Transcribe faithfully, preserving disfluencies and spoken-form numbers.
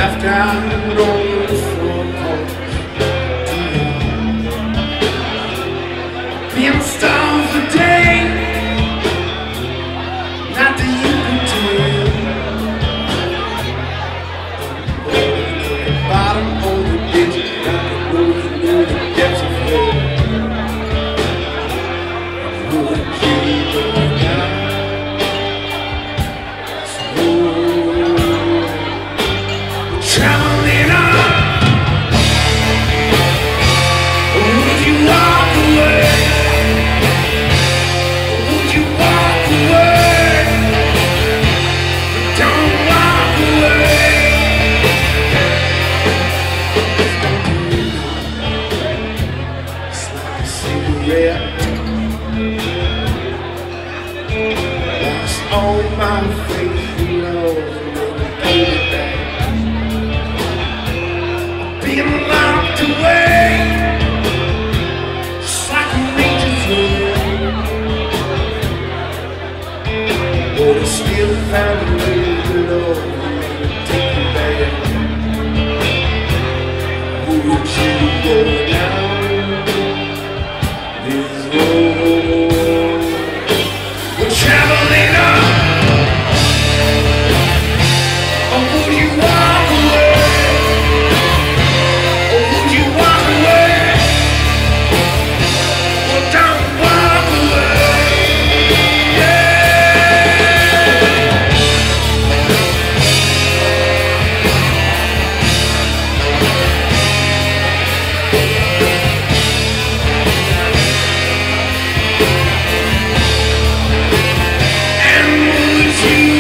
left out on the front porch. Being stoned for day, not that you can tell. Oh, the bottom of the ditch, not the road, you know the depths of hell. Would you go down? Traveling on, or would you walk away? Or would you walk away? But don't walk away. It's like a cigarette. Lost all my faith in love, never paid it back. Being locked away, just like a ranger's room. But I still found a way to love you, take you back. Would you go down this road? We're traveling on, or would you walk away? And would you